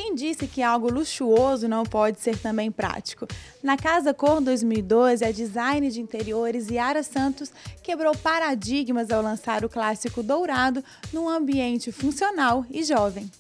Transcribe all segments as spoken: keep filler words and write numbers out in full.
Quem disse que algo luxuoso não pode ser também prático? Na Casa Cor dois mil e doze, a design de interiores Yara Santos quebrou paradigmas ao lançar o clássico dourado num ambiente funcional e jovem.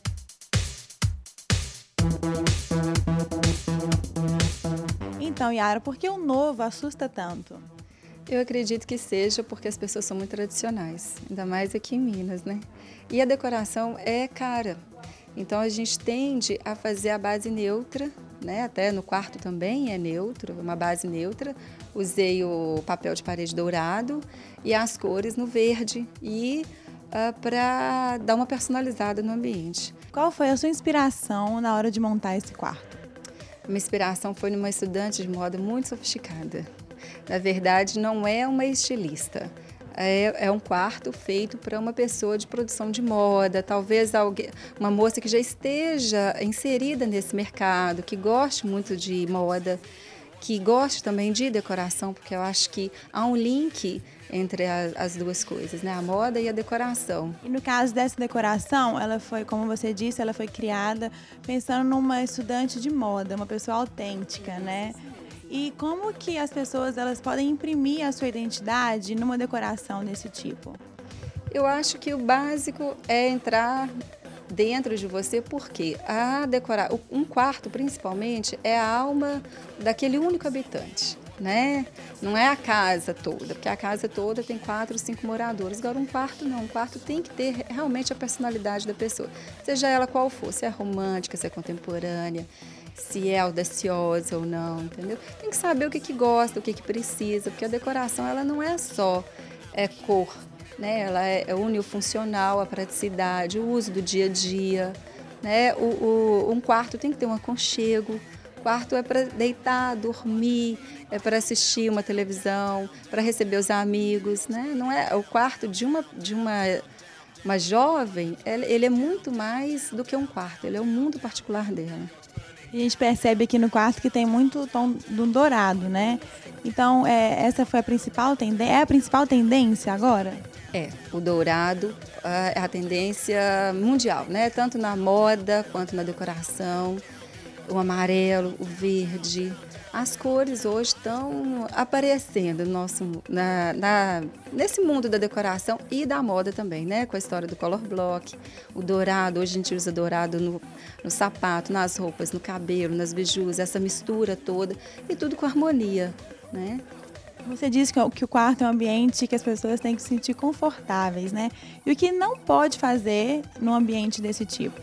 Então, Yara, por que o novo assusta tanto? Eu acredito que seja porque as pessoas são muito tradicionais, ainda mais aqui em Minas, né? E a decoração é cara, então a gente tende a fazer a base neutra, né? Até no quarto também é neutro, uma base neutra. Usei o papel de parede dourado e as cores no verde e uh, para dar uma personalizada no ambiente. Qual foi a sua inspiração na hora de montar esse quarto? Minha inspiração foi numa estudante de moda muito sofisticada. Na verdade, não é uma estilista, é, é um quarto feito para uma pessoa de produção de moda, talvez alguém, uma moça que já esteja inserida nesse mercado, que goste muito de moda, que goste também de decoração, porque eu acho que há um link entre a, as duas coisas, né? A moda e a decoração. E no caso dessa decoração, ela foi, como você disse, ela foi criada pensando numa estudante de moda, uma pessoa autêntica, né? E como que as pessoas elas podem imprimir a sua identidade numa decoração desse tipo? Eu acho que o básico é entrar dentro de você, porque a decorar, um quarto principalmente é a alma daquele único habitante, né? Não é a casa toda, porque a casa toda tem quatro, cinco moradores. Agora um quarto não, um quarto tem que ter realmente a personalidade da pessoa, seja ela qual for, se é romântica, se é contemporânea, se é audaciosa ou não, entendeu? Tem que saber o que que gosta, o que que precisa, porque a decoração ela não é só é cor, né? Ela é uniofuncional, a praticidade, o uso do dia a dia, né? O, o, um quarto tem que ter um aconchego, o quarto é para deitar, dormir, é para assistir uma televisão, para receber os amigos, né? Não é o quarto de uma de uma uma jovem, ele é muito mais do que um quarto, ele é o mundo particular dela. A gente percebe aqui no quarto que tem muito tom do dourado, né? Então, é, essa foi a principal tendência, é a principal tendência agora? É, o dourado é a tendência mundial, né? Tanto na moda quanto na decoração, o amarelo, o verde. As cores hoje estão aparecendo no nosso, na, na, nesse mundo da decoração e da moda também, né? Com a história do color block, o dourado, hoje a gente usa dourado no, no sapato, nas roupas, no cabelo, nas bijus, essa mistura toda e tudo com harmonia, né? Você disse que o quarto é um ambiente que as pessoas têm que se sentir confortáveis, né? E o que não pode fazer num ambiente desse tipo?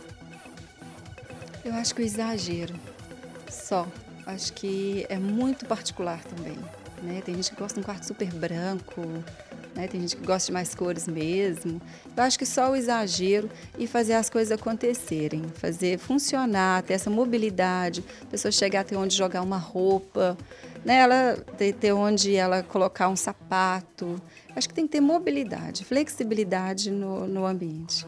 Eu acho que o exagero, só. Acho que é muito particular também, né? Tem gente que gosta de um quarto super branco, né? Tem gente que gosta de mais cores mesmo. Eu acho que só o exagero e fazer as coisas acontecerem, fazer funcionar, ter essa mobilidade, a pessoa chegar a ter onde jogar uma roupa, né? Ela ter, ter onde ela colocar um sapato. Acho que tem que ter mobilidade, flexibilidade no, no ambiente.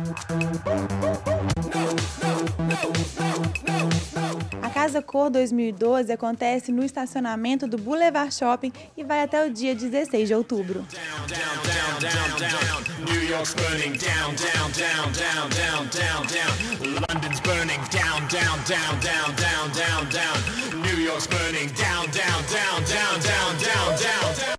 A Casa Cor dois mil e doze acontece no estacionamento do Boulevard Shopping e vai até o dia dezesseis de outubro. London's burning down, down, down, down, down, down, down. New York's burning down, down, down, down, down, down, down.